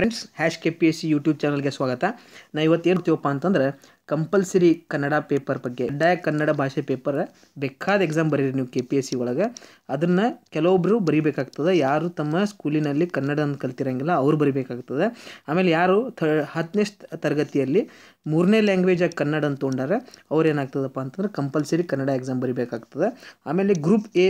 Friends #KPSC YouTube ಚಾನಲ್ಗೆ ಸ್ವಾಗತ. ನಾವು ಇವತ್ತು ಏನು ಮಾಡ್ತೀವಪ್ಪ ಅಂತಂದ್ರೆ ಕಂಪಲ್ಸರಿ ಕನ್ನಡ ಪೇಪರ್ ಬಗ್ಗೆ, ಕಡ್ಡಾಯ ಕನ್ನಡ ಭಾಷೆ ಪೇಪರ್ ಬೇಕಾದ ಎಕ್ಸಾಮ್ ಬರೀರಿ ನೀವು KPSC ಒಳಗೆ. ಅದನ್ನು ಕೆಲವೊಬ್ಬರು ಬರೀಬೇಕಾಗ್ತದೆ. ಯಾರು ತಮ್ಮ ಸ್ಕೂಲಿನಲ್ಲಿ ಕನ್ನಡ ಕಲ್ತಿರಂಗಿಲ್ಲ ಅವ್ರು ಬರೀಬೇಕಾಗ್ತದೆ. ಆಮೇಲೆ ಯಾರು 10ನೇ ತರಗತಿಯಲ್ಲಿ 3ನೇ ಲ್ಯಾಂಗ್ವೇಜಾಗಿ ಕನ್ನಡ ಅಂತ ತೊಗೊಂಡಾರೆ ಅವ್ರು ಏನಾಗ್ತದಪ್ಪ ಅಂತಂದ್ರೆ ಕಂಪಲ್ಸರಿ ಕನ್ನಡ ಎಕ್ಸಾಮ್ ಬರೀಬೇಕಾಗ್ತದೆ. ಆಮೇಲೆ ಗ್ರೂಪ್ ಎ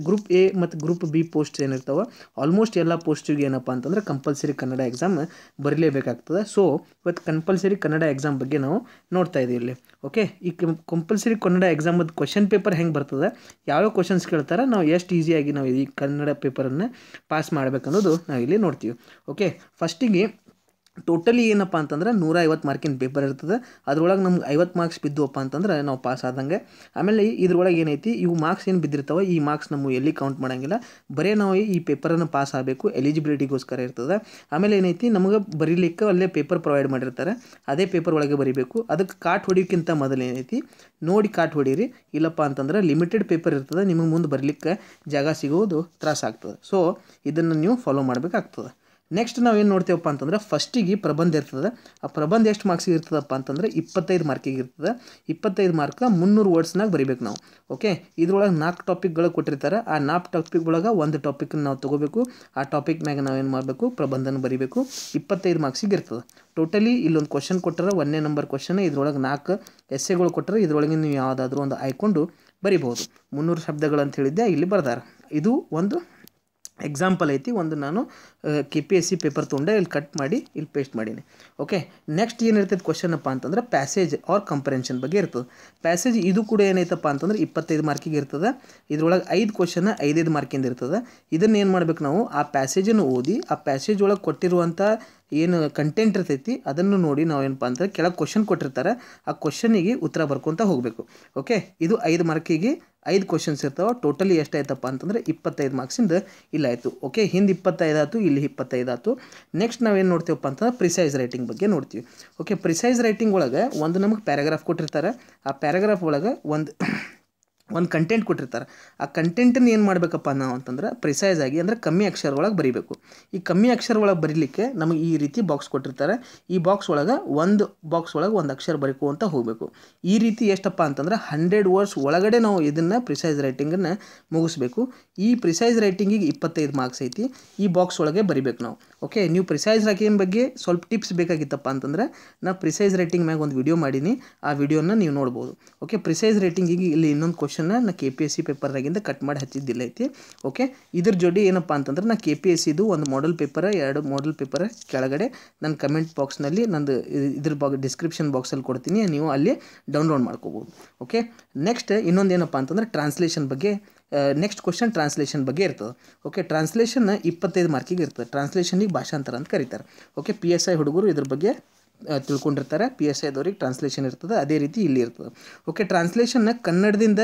ಮತ್ತು ಗ್ರೂಪ್ ಬಿ ಪೋಸ್ಟ್ ಏನಿರ್ತಾವೆ ಆಲ್ಮೋಸ್ಟ್ ಎಲ್ಲ ಪೋಸ್ಟಿಗೆ ಏನಪ್ಪ ಅಂತಂದ್ರೆ ಕಂಪಲ್ಸರಿ ಕನ್ನಡ ಎಕ್ಸಾಮ್ ಬರೀಲೇಬೇಕಾಗ್ತದೆ. ಸೊ ಇವತ್ತು ಕಂಪಲ್ಸರಿ ಕನ್ನಡ ಎಕ್ಸಾಮ್ ಬಗ್ಗೆ ನಾವು ನೋಡ್ತಾ ಇದ್ದೀವಿ ಇಲ್ಲಿ. ಓಕೆ, ಈ ಕಂಪಲ್ಸರಿ ಕನ್ನಡ ಎಕ್ಸಾಮದ್ದು ಕ್ವಶನ್ ಪೇಪರ್ ಹೆಂಗೆ ಬರ್ತದೆ, ಯಾವ್ಯಾವ ಕ್ವಶನ್ಸ್ ಕೇಳ್ತಾರೆ, ನಾವು ಎಷ್ಟು ಈಸಿಯಾಗಿ ನಾವು ಈ ಕನ್ನಡ ಪೇಪರನ್ನು ಪಾಸ್ ಮಾಡಬೇಕನ್ನೋದು ನಾವು ಇಲ್ಲಿ ನೋಡ್ತೀವಿ. ಓಕೆ, ಫಸ್ಟಿಗೆ ಟೋಟಲಿ ಏನಪ್ಪ ಅಂತಂದ್ರೆ 150 ಮಾರ್ಕಿನ ಪೇಪರ್ ಇರ್ತದೆ. ಅದ್ರೊಳಗೆ ನಮ್ಗೆ 50 ಮಾರ್ಕ್ಸ್ ಬಿದ್ದುವಪ್ಪ ಅಂತಂದ್ರೆ ನಾವು ಪಾಸ್ ಆದಂಗೆ. ಆಮೇಲೆ ಇದ್ರೊಳಗೆ ಏನೈತಿ, ಇವು ಮಾರ್ಕ್ಸ್ ಏನು ಬಿದ್ದಿರ್ತಾವೆ ಈ ಮಾರ್ಕ್ಸ್ ನಮ್ಮ ಎಲ್ಲಿ ಕೌಂಟ್ ಮಾಡೋಂಗಿಲ್ಲ. ಬರೀ ನಾವು ಈ ಪೇಪರನ್ನು ಪಾಸ್ ಆಗಬೇಕು, ಎಲಿಜಿಬಿಲಿಟಿಗೋಸ್ಕರ ಇರ್ತದೆ. ಆಮೇಲೆ ಏನೈತಿ, ನಮಗೆ ಬರೀಲಿಕ್ಕೆ ಅಲ್ಲೇ ಪೇಪರ್ ಪ್ರೊವೈಡ್ ಮಾಡಿರ್ತಾರೆ, ಅದೇ ಪೇಪರ್ ಒಳಗೆ ಬರೀಬೇಕು. ಅದಕ್ಕೆ ಕಾಟ್ ಹೊಡಿಯೋಕ್ಕಿಂತ ಮೊದಲು ಏನೈತಿ ನೋಡಿ ಕಾಟ್ ಹೊಡೀರಿ. ಇಲ್ಲಪ್ಪ ಅಂತಂದ್ರೆ ಲಿಮಿಟೆಡ್ ಪೇಪರ್ ಇರ್ತದೆ, ನಿಮಗೆ ಮುಂದೆ ಬರಲಿಕ್ಕೆ ಜಾಗ ಸಿಗೋದು ತ್ರಾಸಾಗ್ತದೆ. ಸೊ ಇದನ್ನು ನೀವು ಫಾಲೋ ಮಾಡಬೇಕಾಗ್ತದೆ. ನೆಕ್ಸ್ಟ್ ನಾವೇನು ನೋಡ್ತೇವಪ್ಪ ಅಂತಂದ್ರೆ ಫಸ್ಟಿಗೆ ಪ್ರಬಂಧ ಇರ್ತದೆ. ಆ ಪ್ರಬಂಧ ಎಷ್ಟು ಮಾರ್ಕ್ಸಿಗೆ ಇರ್ತದಪ್ಪ ಅಂತಂದ್ರೆ 25 ಮಾರ್ಕಿಗೆ ಇರ್ತದೆ. 25 ಮಾರ್ಕ್ 300 ವರ್ಡ್ಸ್ನಾಗ ಬರೀಬೇಕು ನಾವು. ಓಕೆ, ಇದ್ರೊಳಗೆ 4 ಟಾಪಿಕ್ಗಳು ಕೊಟ್ಟಿರ್ತಾರೆ. ಆ 4 ಟಾಪಿಕ್ ಒಳಗೆ ಒಂದು ಟಾಪಿಕನ್ನು ನಾವು ತೊಗೋಬೇಕು. ಆ ಟಾಪಿಕ್ ಮ್ಯಾಗ ನಾವೇನು ಮಾಡಬೇಕು, ಪ್ರಬಂಧನ ಬರೀಬೇಕು. 25 ಮಾರ್ಕ್ಸಿಗೆ ಇರ್ತದೆ. ಟೋಟಲಿ ಇಲ್ಲೊಂದು ಕ್ವಶನ್ ಕೊಟ್ಟರೆ 1ನೇ ನಂಬರ್ ಕ್ವಶನ್, ಇದ್ರೊಳಗೆ 4 ಎಸ್ಸೆಗಳು ಕೊಟ್ಟರೆ ಇದ್ರೊಳಗೆ ನೀವು ಯಾವುದಾದ್ರೂ ಒಂದು ಆಯ್ಕೊಂಡು ಬರಿಬೋದು. 300 ಶಬ್ದಗಳು ಅಂತ ಹೇಳಿದ್ದೆ, ಇಲ್ಲಿ ಬರ್ದಾರೆ. ಇದು ಒಂದು ಎಕ್ಸಾಂಪಲ್ ಐತಿ. ಒಂದು ನಾನು KPSC ಪೇಪರ್ ತೊಗೊಂಡೆ, ಇಲ್ಲಿ ಕಟ್ ಮಾಡಿ ಇಲ್ಲಿ ಪೇಸ್ಟ್ ಮಾಡೀನಿ. ಓಕೆ, ನೆಕ್ಸ್ಟ್ ಏನಿರ್ತೈತೆ ಕ್ವಶನ್ ಅಪ್ಪ ಅಂತಂದ್ರೆ ಪ್ಯಾಸೇಜ್ ಆರ್ ಕಂಪರೆನ್ಷನ್ ಬಗ್ಗೆ ಇರ್ತದೆ. ಪ್ಯಾಸೇಜ್ ಇದು ಕೂಡ ಏನೈತಪ್ಪ ಅಂತಂದ್ರೆ 25 ಮಾರ್ಕಿಗೆ ಇರ್ತದೆ. ಇದ್ರೊಳಗೆ 5 ಕ್ವಶನ್ 5 ಮಾರ್ಕಿಂದ ಇರ್ತದೆ. ಇದನ್ನು ಏನು ಮಾಡ್ಬೇಕು ನಾವು, ಆ ಪ್ಯಾಸೇಜನ್ನು ಓದಿ ಆ ಪ್ಯಾಸೇಜ್ ಒಳಗೆ ಕೊಟ್ಟಿರುವಂಥ ಏನು ಕಂಟೆಂಟ್ ಇರ್ತೈತಿ ಅದನ್ನು ನೋಡಿ ನಾವೇನಪ್ಪ ಅಂತಂದ್ರೆ ಕೆಳಗೆ ಕ್ವಶನ್ ಕೊಟ್ಟಿರ್ತಾರೆ, ಆ ಕ್ವಶನಿಗೆ ಉತ್ತರ ಬರ್ಕೊತ ಹೋಗಬೇಕು. ಓಕೆ, ಇದು 5 ಮಾರ್ಕಿಗೆ 5 ಕ್ವಶನ್ಸ್ ಇರ್ತಾವೆ. ಟೋಟಲಿ ಎಷ್ಟಾಯ್ತಪ್ಪ ಅಂತಂದ್ರೆ 25 ಮಾರ್ಕ್ಸಿಂದ ಇಲ್ಲಾಯಿತು. ಓಕೆ, ಹಿಂದೆ 25 ಆಯಿತು, ಇಲ್ಲಿ 25 ಆಯಿತು. ನೆಕ್ಸ್ಟ್ ನಾವೇನು ನೋಡ್ತೀವಪ್ಪ ಅಂತಂದ್ರೆ ಪ್ರಿಸೈಸ್ ರೈಟಿಂಗ್ ಬಗ್ಗೆ ನೋಡ್ತೀವಿ. ಓಕೆ, ಪ್ರಿಸೈಸ್ ರೈಟಿಂಗ್ ಒಳಗೆ ಒಂದು ನಮಗೆ ಪ್ಯಾರಾಗ್ರಾಫ್ ಕೊಟ್ಟಿರ್ತಾರೆ. ಆ ಪ್ಯಾರಾಗ್ರಾಫ್ ಒಳಗೆ ಒಂದು ಕಂಟೆಂಟ್ ಕೊಟ್ಟಿರ್ತಾರೆ. ಆ ಕಂಟೆಂಟನ್ನು ಏನು ಮಾಡಬೇಕಪ್ಪ ನಾವು ಅಂತಂದ್ರೆ ಪ್ರಿಸೈಸ್ ಆಗಿ ಅಂದರೆ ಕಮ್ಮಿ ಅಕ್ಷರ ಒಳಗೆ ಬರೀಬೇಕು. ಈ ಕಮ್ಮಿ ಅಕ್ಷರ ಒಳಗೆ ಬರೀಲಿಕ್ಕೆ ನಮಗೆ ಈ ರೀತಿ ಬಾಕ್ಸ್ ಕೊಟ್ಟಿರ್ತಾರೆ. ಈ ಬಾಕ್ಸ್ ಒಳಗೆ ಒಂದು ಅಕ್ಷರ ಬರೀಕೋಂತ ಹೋಗಬೇಕು. ಈ ರೀತಿ ಎಷ್ಟಪ್ಪ ಅಂತಂದ್ರೆ 100 ವರ್ಡ್ಸ್ ಒಳಗಡೆ ನಾವು ಇದನ್ನು ಪ್ರಿಸೈಸ್ ರೈಟಿಂಗನ್ನು ಮುಗಿಸ್ಬೇಕು. ಈ ಪ್ರಿಸೈಸ್ ರೈಟಿಂಗಿಗೆ 25 ಮಾರ್ಕ್ಸ್ ಐತಿ. ಈ ಬಾಕ್ಸ್ ಒಳಗೆ ಬರೀಬೇಕು ನಾವು. ಓಕೆ, ನೀವು ಪ್ರಿಸೈಸ್ ರೈಟಿಂಗ್ ಬಗ್ಗೆ ಸ್ವಲ್ಪ ಟಿಪ್ಸ್ ಬೇಕಾಗಿತ್ತಪ್ಪ ಅಂತಂದ್ರೆ ನಾನು ಪ್ರಿಸೈಸ್ ರೈಟಿಂಗ್ ಮ್ಯಾಗ ಒಂದು ವಿಡಿಯೋ ಮಾಡೀನಿ, ಆ ವಿಡಿಯೋನ ನೀವು ನೋಡ್ಬೋದು. ಓಕೆ, ಪ್ರಿಸೈಸ್ ರೈಟಿಂಗಿಗೆ ಇಲ್ಲಿ ಇನ್ನೊಂದು ಕ್ವಶನ್ ನಾ KPSC ಪೇಪರ್ನಾಗಿಂದ ಕಟ್ ಮಾಡಿ ಹಚ್ಚಿದ್ದಿಲ್ಲ ಐತಿ. ಓಕೆ, ಇದ್ರ ಜೋಡಿ ಏನಪ್ಪ ಅಂತಂದ್ರೆ ನಾ KPSCದು ಒಂದು ಮಾಡೆಲ್ ಪೇಪರ್ 2 ಮಾಡೆಲ್ ಪೇಪರ್ ಕೆಳಗಡೆ ನನ್ನ ಕಮೆಂಟ್ ಬಾಕ್ಸ್ನಲ್ಲಿ ನಂದು ಇದ್ರ ಡಿಸ್ಕ್ರಿಪ್ಷನ್ ಬಾಕ್ಸಲ್ಲಿ ಕೊಡ್ತೀನಿ, ನೀವು ಅಲ್ಲಿ ಡೌನ್ಲೋಡ್ ಮಾಡ್ಕೋಬೋದು. ಓಕೆ, ನೆಕ್ಸ್ಟ್ ಇನ್ನೊಂದು ಏನಪ್ಪ ಅಂತಂದ್ರೆ ಟ್ರಾನ್ಸ್ಲೇಷನ್ ಬಗ್ಗೆ. ನೆಕ್ಸ್ಟ್ ಕ್ವಶನ್ ಟ್ರಾನ್ಸ್ಲೇಷನ್ ಬಗ್ಗೆ ಇರ್ತದೆ. ಓಕೆ, ಟ್ರಾನ್ಸ್ಲೇಷನ್ 25 ಮಾರ್ಕಿಗೆ ಇರ್ತದೆ. ಟ್ರಾನ್ಸ್ಲೇಷನಿಗೆ ಭಾಷಾಂತರ ಅಂತ ಕರೀತಾರೆ. ಓಕೆ, PSI ಹುಡುಗರು ಇದ್ರ ಬಗ್ಗೆ ತಿಳ್ಕೊಂಡಿರ್ತಾರೆ. PSI ದವ್ರಿಗೆ ಟ್ರಾನ್ಸ್ಲೇಷನ್ ಇರ್ತದೆ, ಅದೇ ರೀತಿ ಇಲ್ಲಿ ಇರ್ತದೆ. ಓಕೆ, ಟ್ರಾನ್ಸ್ಲೇಷನ್ನ ಕನ್ನಡದಿಂದ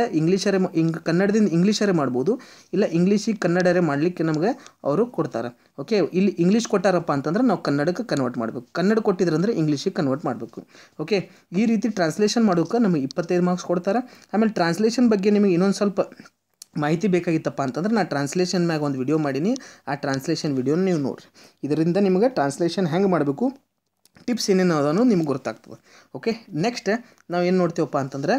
ಇಂಗ್ಲೀಷರೇ ಮಾಡ್ಬೋದು, ಇಲ್ಲ ಇಂಗ್ಲೀಷಿಗೆ ಕನ್ನಡರೇ ಮಾಡಲಿಕ್ಕೆ ನಮಗೆ ಅವರು ಕೊಡ್ತಾರೆ. ಓಕೆ, ಇಲ್ಲಿ ಇಂಗ್ಲೀಷ್ ಕೊಟ್ಟಾರಪ್ಪ ಅಂತಂದ್ರೆ ನಾವು ಕನ್ನಡಕ್ಕೆ ಕನ್ವರ್ಟ್ ಮಾಡಬೇಕು, ಕನ್ನಡ ಕೊಟ್ಟಿದ್ರಂದ್ರೆ ಇಂಗ್ಲೀಷಿಗೆ ಕನ್ವರ್ಟ್ ಮಾಡಬೇಕು. ಓಕೆ, ಈ ರೀತಿ ಟ್ರಾನ್ಸ್ಲೇಷನ್ ಮಾಡೋಕೆ ನಮಗೆ 25 ಮಾರ್ಕ್ಸ್ ಕೊಡ್ತಾರೆ. ಆಮೇಲೆ ಟ್ರಾನ್ಸ್ಲೇಷನ್ ಬಗ್ಗೆ ನಿಮಗೆ ಇನ್ನೊಂದು ಸ್ವಲ್ಪ ಮಾಹಿತಿ ಬೇಕಾಗಿತ್ತಪ್ಪ ಅಂತಂದ್ರೆ ನಾನು ಟ್ರಾನ್ಸ್ಲೇಷನ್ ಮ್ಯಾಗ ಒಂದು ವಿಡಿಯೋ ಮಾಡೀನಿ, ಆ ಟ್ರಾನ್ಸ್ಲೇಷನ್ ವಿಡಿಯೋನ ನೀವು ನೋಡಿರಿ. ಇದರಿಂದ ನಿಮಗೆ ಟ್ರಾನ್ಸ್ಲೇಷನ್ ಹೆಂಗೆ ಮಾಡಬೇಕು, ಟಿಪ್ಸ್ ಏನೇನು ಅದನ್ನು ನಿಮ್ಗೆ ಗೊತ್ತಾಗ್ತದೆ. ಓಕೆ, ನೆಕ್ಸ್ಟ್ ನಾವೇನು ನೋಡ್ತೀವಪ್ಪ ಅಂತಂದ್ರೆ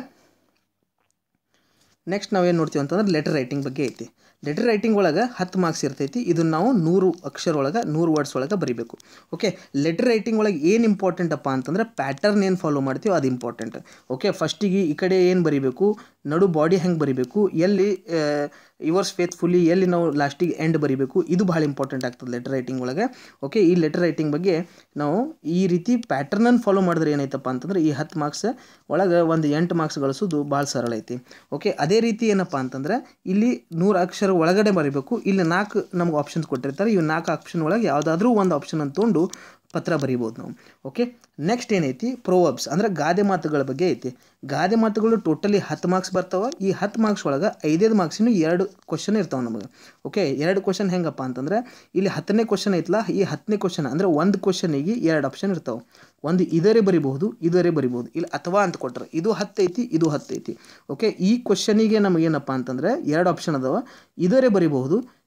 ಲೆಟರ್ ರೈಟಿಂಗ್ ಬಗ್ಗೆ ಐತಿ. ಲೆಟರ್ ರೈಟಿಂಗ್ ಒಳಗೆ 10 ಮಾರ್ಕ್ಸ್ ಇರ್ತೈತಿ. ಇದನ್ನು ನಾವು 100 ಅಕ್ಷರ ಒಳಗೆ 100 ವರ್ಡ್ಸ್ ಒಳಗೆ ಬರೀಬೇಕು. ಓಕೆ, ಲೆಟರ್ ರೈಟಿಂಗ್ ಒಳಗೆ ಏನು ಇಂಪಾರ್ಟೆಂಟ್ ಅಪ್ಪ ಅಂತಂದ್ರೆ ಪ್ಯಾಟರ್ನ್ ಏನು ಫಾಲೋ ಮಾಡ್ತೀವಿ ಅದು ಇಂಪಾರ್ಟೆಂಟ್. ಓಕೆ, ಫಸ್ಟಿಗೆ ಈ ಕಡೆ ಏನು ಬರೀಬೇಕು, ನಡು ಬಾಡಿ ಹೆಂಗೆ ಬರೀಬೇಕು, ಎಲ್ಲಿ ಯುವರ್ಸ್ ಫೇತ್ಫುಲಿ, ಎಲ್ಲಿ ನಾವು ಲಾಸ್ಟಿಗೆ ಎಂಡ್ ಬರೀಬೇಕು, ಇದು ಭಾಳ ಇಂಪಾರ್ಟೆಂಟ್ ಆಗ್ತದೆ ಲೆಟರ್ ರೈಟಿಂಗ್ ಒಳಗೆ. ಓಕೆ, ಈ ಲೆಟರ್ ರೈಟಿಂಗ್ ಬಗ್ಗೆ ನಾವು ಈ ರೀತಿ ಪ್ಯಾಟರ್ನನ್ನು ಫಾಲೋ ಮಾಡಿದ್ರೆ ಏನಾಯ್ತಪ್ಪ ಅಂತಂದ್ರೆ ಈ 10 ಮಾರ್ಕ್ಸ್ ಒಳಗೆ ಒಂದು 8 ಮಾರ್ಕ್ಸ್ ಗಳಿಸೋದು ಭಾಳ ಸರಳ ಐತಿ. ಓಕೆ, ಅದೇ ರೀತಿ ಏನಪ್ಪ ಅಂತಂದ್ರೆ ಇಲ್ಲಿ 100 ಅಕ್ಷರ ಒಳಗಡೆ ಬರೀಬೇಕು. ಇಲ್ಲಿ 4 ನಮ್ಗೆ ಆಪ್ಷನ್ಸ್ ಕೊಟ್ಟಿರ್ತಾರೆ. ಇವು 4 ಆಪ್ಷನ್ ಒಳಗೆ ಯಾವುದಾದ್ರೂ ಒಂದು ಆಪ್ಷನ್ ಅಂತ ತೊಗೊಂಡು ಪತ್ರ ಬರೀಬೋದು ನಾವು. ಓಕೆ, ನೆಕ್ಸ್ಟ್ ಏನೈತಿ ಪ್ರೊವರ್ಬ್ಸ್ ಅಂದರೆ ಗಾದೆ ಮಾತುಗಳ ಬಗ್ಗೆ ಐತಿ. ಗಾದೆ ಮಾತುಗಳು ಟೋಟಲಿ 10 ಮಾರ್ಕ್ಸ್ ಬರ್ತಾವೆ. ಈ 10 ಮಾರ್ಕ್ಸ್ ಒಳಗೆ 5 ಮಾರ್ಕ್ಸಿನ 2 ಕ್ವಶನ್ ಇರ್ತಾವೆ ನಮಗೆ. ಓಕೆ, 2 ಕ್ವಶನ್ ಹೆಂಗಪ್ಪ ಅಂತಂದ್ರೆ ಇಲ್ಲಿ 10ನೇ ಕ್ವಶನ್ ಐತಲ್ಲ, ಈ 10ನೇ ಕ್ವಶನ್ ಅಂದರೆ ಒಂದು ಕ್ವಶನಿಗೆ 2 ಆಪ್ಷನ್ ಇರ್ತಾವೆ. ಒಂದು ಇದರೇ ಬರಿಬಹುದು, ಇಲ್ಲಿ ಅಥವಾ ಅಂತ ಕೊಟ್ಟರೆ ಇದು 10 ಐತಿ, ಇದು 10 ಐತಿ. ಓಕೆ, ಈ ಕ್ವಶನಿಗೆ ನಮಗೇನಪ್ಪ ಅಂತಂದರೆ 2 ಆಪ್ಷನ್ ಅದಾವೆ, ಇದರೇ ಬರಿಬಹುದು,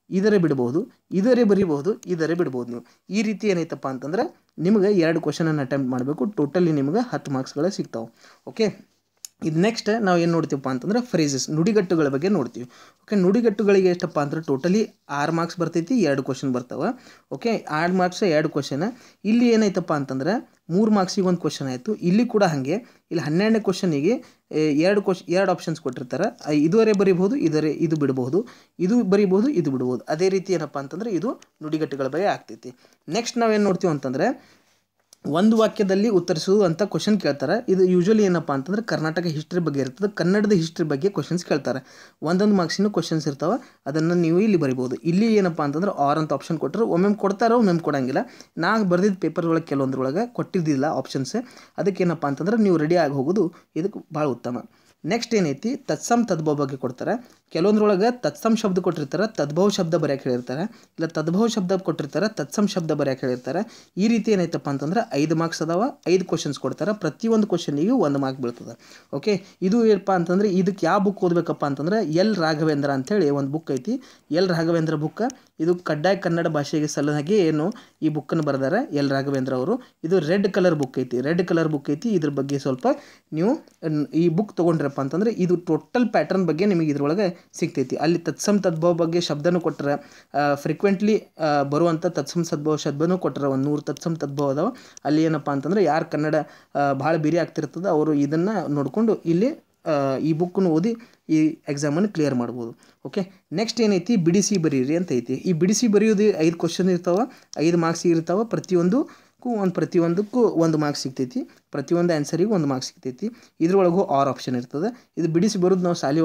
ಇದರೇ ಬಿಡ್ಬೋದು, ಇದರೇ ಬರಿಬೋದು, ಇದರೇ ಬಿಡ್ಬೋದು. ನೀವು ಈ ರೀತಿ ಏನೈತಪ್ಪ ಅಂತಂದ್ರೆ ನಿಮಗೆ 2 ಕ್ವಶನನ್ನು ಅಟೆಂಪ್ಟ್ ಮಾಡಬೇಕು. ಟೋಟಲಿ ನಿಮಗೆ 10 ಮಾರ್ಕ್ಸ್ಗಳು ಸಿಗ್ತಾವೆ. ಓಕೆ, ಇದು ನೆಕ್ಸ್ಟ್ ನಾವು ಏನು ನೋಡ್ತೀವಪ್ಪ ಅಂತಂದ್ರೆ ಫ್ರೇಸಸ್, ನುಡಿಗಟ್ಟುಗಳ ಬಗ್ಗೆ ನೋಡ್ತೀವಿ. ಓಕೆ, ನುಡಿಗಟ್ಟುಗಳಿಗೆ ಎಷ್ಟಪ್ಪ ಅಂದ್ರೆ ಟೋಟಲಿ 6 ಮಾರ್ಕ್ಸ್ ಬರ್ತೈತಿ, 2 ಕ್ವಶನ್ ಬರ್ತಾವೆ. Okay, 6 marks 2 question. ಇಲ್ಲಿ ಏನೈತಪ್ಪ ಅಂತಂದ್ರೆ 3 ಮಾರ್ಕ್ಸಿಗೆ 1 ಕ್ವಶನ್ ಆಯಿತು. ಇಲ್ಲಿ ಕೂಡ ಹಾಗೆ, ಇಲ್ಲಿ 12ನೇ ಕ್ವಶನಿಗೆ 2 ಆಪ್ಷನ್ಸ್ ಕೊಟ್ಟಿರ್ತಾರೆ. ಇದುವರೆ ಬರಿಬಹುದು, ಇದು ಬಿಡಬಹುದು, ಇದು ಬರಿಬಹುದು, ಇದು ಬಿಡ್ಬೋದು. ಅದೇ ರೀತಿ ಏನಪ್ಪ ಅಂತಂದ್ರೆ ಇದು ನುಡಿಗಟ್ಟುಗಳ ಬಗ್ಗೆ ಆಗ್ತೈತಿ. ನೆಕ್ಸ್ಟ್ ನಾವೇನು ನೋಡ್ತೀವಿ ಅಂತಂದರೆ ಒಂದು ವಾಕ್ಯದಲ್ಲಿ ಉತ್ತರಿಸುವುದು ಅಂತ ಕ್ವಶನ್ ಕೇಳ್ತಾರೆ. ಇದು ಯೂಶ್ವಲಿ ಏನಪ್ಪ ಅಂತಂದ್ರೆ ಕರ್ನಾಟಕ ಹಿಸ್ಟ್ರಿ ಬಗ್ಗೆ ಇರ್ತದೆ, ಕನ್ನಡದ ಹಿಸ್ಟ್ರಿ ಬಗ್ಗೆ ಕ್ವಶನ್ಸ್ ಕೇಳ್ತಾರೆ. ಒಂದೊಂದು ಮಾರ್ಕ್ಸಿನ ಕ್ವಶನ್ಸ್ ಇರ್ತಾವೆ, ಅದನ್ನು ನೀವು ಇಲ್ಲಿ ಬರಿಬೋದು. ಇಲ್ಲಿ ಏನಪ್ಪ ಅಂತಂದ್ರೆ ಆರ್ ಅಂತ ಆಪ್ಷನ್ ಕೊಟ್ಟರು, ಒಮ್ಮೆ ಕೊಡ್ತಾರೋ ಒಮ್ಮೆ ಕೊಡಂಗಿಲ್ಲ. ನಾ ಬರೆದಿದ್ದ ಪೇಪರ್ ಒಳಗೆ ಕೆಲವೊಂದ್ರೊಳಗೆ ಕೊಟ್ಟಿದ್ದಿಲ್ಲ ಆಪ್ಷನ್ಸ್. ಅದಕ್ಕೇನಪ್ಪ ಅಂತಂದ್ರೆ ನೀವು ರೆಡಿ ಆಗಿ ಹೋಗೋದು ಇದಕ್ಕೆ ಭಾಳ ಉತ್ತಮ. ನೆಕ್ಸ್ಟ್ ಏನೈತಿ ತತ್ಸಮ್ ತದ್ಭವ ಬಗ್ಗೆ ಕೊಡ್ತಾರೆ. ಕೆಲವೊಂದ್ರೊಳಗೆ ತತ್ಸಮ್ ಶಬ್ದ ಕೊಟ್ಟಿರ್ತಾರೆ, ತದ್ಭವ ಶಬ್ದ ಬರೆಯಕ್ಕೆ ಹೇಳಿರ್ತಾರೆ. ಇಲ್ಲ ತದ್ಭವ ಶಬ್ದ ಕೊಟ್ಟಿರ್ತಾರೆ, ತತ್ಸಮ್ ಶಬ್ದ ಬರೆಯಕ್ಕೆ ಹೇಳಿರ್ತಾರೆ. ಈ ರೀತಿ ಏನೈತಪ್ಪ ಅಂತಂದ್ರೆ 5 ಮಾರ್ಕ್ಸ್ ಅದಾವ, 5 ಕ್ವಶನ್ಸ್ ಕೊಡ್ತಾರೆ. ಪ್ರತಿಯೊಂದು ಕ್ವಶನಿಗೂ 1 ಮಾರ್ಕ್ ಬೀಳ್ತದೆ. ಓಕೆ, ಇದು ಏನಪ್ಪ ಅಂತಂದ್ರೆ ಇದಕ್ಕೆ ಯಾವ ಬುಕ್ ಓದಬೇಕಪ್ಪ ಅಂತಂದ್ರೆ ಎಲ್ ರಾಘವೇಂದ್ರ ಅಂತೇಳಿ ಒಂದು ಬುಕ್ ಐತಿ. ಎಲ್ ರಾಘವೇಂದ್ರ ಬುಕ್ ಇದು ಕಡ್ಡಾಯ ಕನ್ನಡ ಭಾಷೆಗೆ ಸಲುವಾಗಿ ಏನು ಈ ಬುಕ್ಕನ್ನು ಬರೆದಾರೆ ಎಲ್ ರಾಘವೇಂದ್ರ ಅವರು. ಇದು ರೆಡ್ ಕಲರ್ ಬುಕ್ ಐತಿ. ಇದ್ರ ಬಗ್ಗೆ ಸ್ವಲ್ಪ ನೀವು ಈ ಬುಕ್ ತೊಗೊಂಡ್ರಪ್ಪ ಅಂತಂದ್ರೆ ಇದು ಟೋಟಲ್ ಪ್ಯಾಟರ್ನ್ ಬಗ್ಗೆ ನಿಮಗೆ ಇದ್ರೊಳಗೆ ಸಿಗ್ತೈತಿ. ಅಲ್ಲಿ ತತ್ಸಮ್ ತದ್ಭವ ಬಗ್ಗೆ ಶಬ್ದನೂ ಕೊಟ್ಟರೆ, ಫ್ರೀಕ್ವೆಂಟ್ಲಿ ಬರುವಂಥ ತತ್ಸಮ್ ತದ್ಭವ ಶಬ್ದನೂ ಕೊಟ್ಟರೆ, ಒಂದು 100 ತತ್ಸಮ್ ತದ್ಭವ ಅದಾವ. ಅಲ್ಲಿ ಏನಪ್ಪ ಅಂತಂದ್ರೆ ಯಾರು ಕನ್ನಡ ಭಾಳ ಬಿರಿ ಆಗ್ತಿರ್ತದೆ ಅವರು ಇದನ್ನು ನೋಡಿಕೊಂಡು ಇಲ್ಲಿ ಈ ಬುಕ್ಕನ್ನು ಓದಿ ಈ ಎಕ್ಸಾಮನ್ನು ಕ್ಲಿಯರ್ ಮಾಡ್ಬೋದು. ಓಕೆ, ನೆಕ್ಸ್ಟ್ ಏನೈತಿ ಬಿಡಿಸಿ ಬರೀರಿ ಅಂತ ಐತಿ. ಈ ಬಿಡಿಸಿ ಬರೆಯೋದು 5 ಕ್ವಶನ್ ಇರ್ತಾವೆ, 5 ಮಾರ್ಕ್ಸ್ ಇರ್ತಾವೆ. ಪ್ರತಿಯೊಂದಕ್ಕೂ 1 ಮಾರ್ಕ್ಸ್ ಸಿಗ್ತೈತಿ. ಪ್ರತಿಯೊಂದು ಆನ್ಸರಿಗೂ 1 ಮಾರ್ಕ್ಸ್ ಸಿಗ್ತೈತಿ. ಇದ್ರೊಳಗೂ ಆರ್ ಆಪ್ಷನ್ ಇರ್ತದೆ. ಇದು ಬಿಡಿಸಿ ಬರೋದು ನಾವು ಶಾಲೆ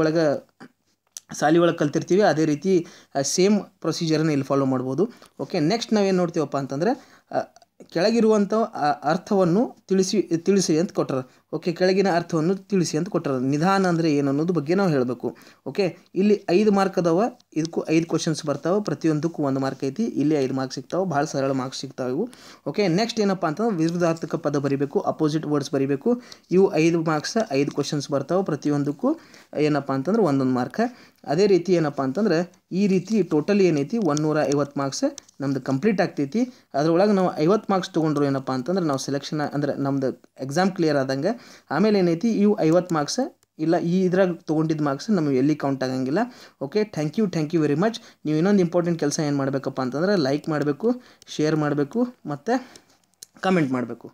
ಒಳಗೆ ಕಲ್ತಿರ್ತೀವಿ. ಅದೇ ರೀತಿ ಸೇಮ್ ಪ್ರೊಸೀಜರನ್ನು ಇಲ್ಲಿ ಫಾಲೋ ಮಾಡ್ಬೋದು. ಓಕೆ, ನೆಕ್ಸ್ಟ್ ನಾವೇನು ನೋಡ್ತೀವಪ್ಪ ಅಂತಂದರೆ ಕೆಳಗಿರುವಂಥ ಅರ್ಥವನ್ನು ತಿಳಿಸಿ ಅಂತ ಕೊಟ್ಟರು. ಓಕೆ, ಕೆಳಗಿನ ಅರ್ಥವನ್ನು ತಿಳಿಸಿ ಅಂತ ಕೊಟ್ಟರು. ನಿಧಾನ ಅಂದರೆ ಏನು ಅನ್ನೋದು ಬಗ್ಗೆ ನಾವು ಹೇಳಬೇಕು. ಓಕೆ, ಇಲ್ಲಿ 5 ಮಾರ್ಕ್ ಅದಾವ, ಇದಕ್ಕೂ 5 ಕ್ವಶನ್ಸ್ ಬರ್ತಾವೆ. ಪ್ರತಿಯೊಂದಕ್ಕೂ 1 ಮಾರ್ಕ್ ಐತಿ. ಇಲ್ಲಿ 5 ಮಾರ್ಕ್ಸ್ ಸಿಗ್ತಾವೆ, ಭಾಳ ಸರಳ ಮಾರ್ಕ್ಸ್ ಸಿಗ್ತಾವೆ ಇವು. ಓಕೆ, ನೆಕ್ಸ್ಟ್ ಏನಪ್ಪ ಅಂತಂದ್ರೆ ವಿರುದ್ಧಾರ್ಥಕ ಪದ ಬರಿಬೇಕು, ಅಪೋಸಿಟ್ ವರ್ಡ್ಸ್ ಬರಿಬೇಕು. ಇವು 5 ಮಾರ್ಕ್ಸ್, 5 ಕ್ವಶನ್ಸ್ ಬರ್ತಾವೆ. ಪ್ರತಿಯೊಂದಕ್ಕೂ ಏನಪ್ಪ ಅಂತಂದ್ರೆ 1 ಮಾರ್ಕ್. ಅದೇ ರೀತಿ ಏನಪ್ಪ ಅಂತಂದ್ರೆ ಈ ರೀತಿ ಟೋಟಲ್ ಏನೈತಿ 150 ಮಾರ್ಕ್ಸ್ ನಮ್ದು ಕಂಪ್ಲೀಟ್ ಆಗ್ತೈತಿ. ಅದರೊಳಗೆ ನಾವು 50 ಮಾರ್ಕ್ಸ್ ತೊಗೊಂಡ್ರು ಏನಪ್ಪ ಅಂತಂದ್ರೆ ನಾವು ಸೆಲೆಕ್ಷನ್ ಅಂದ್ರೆ ನಮ್ದು ಎಕ್ಸಾಮ್ ಕ್ಲಿಯರ್ ಆದಂಗೆ. ಆಮೇಲೆ ಏನೈತಿ ಇವು 50 ಮಾರ್ಕ್ಸ್ ಇಲ್ಲ ಇದ್ರಾಗ ತೊಗೊಂಡಿದ್ದ ಮಾರ್ಕ್ಸ್ ನಮಗೆ ಎಲ್ಲಿ ಕೌಂಟ್ ಆಗಂಗಿಲ್ಲ. Okay, thank you very much. ನೀವು ಇನ್ನೊಂದು ಇಂಪಾರ್ಟೆಂಟ್ ಕೆಲಸ ಏನು ಮಾಡಬೇಕಪ್ಪ ಅಂತಂದ್ರೆ ಲೈಕ್ ಮಾಡಬೇಕು, ಶೇರ್ ಮಾಡಬೇಕು ಮತ್ತು ಕಮೆಂಟ್ ಮಾಡಬೇಕು.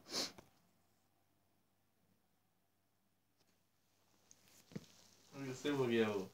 Se murió.